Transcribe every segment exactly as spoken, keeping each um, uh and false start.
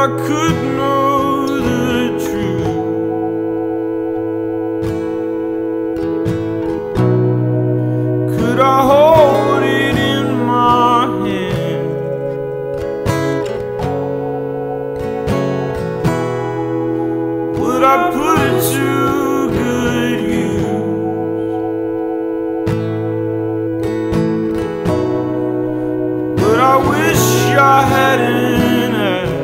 could know the truth, could I hold it in my hand? Would I put it to good use? Would I wish I hadn't asked?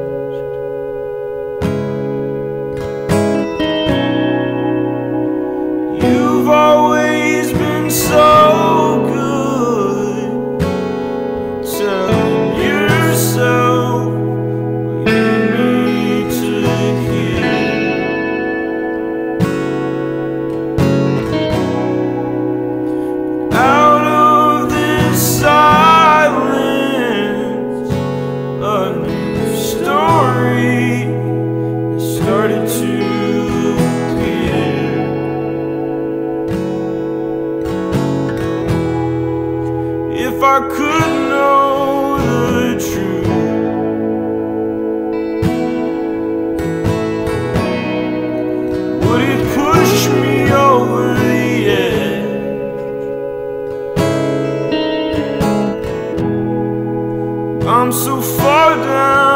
You've always been so good. Tell yourself you need to hear. Out of this silence, a new story has started to appear. If I could know the truth, would it push me over the edge? I'm so far down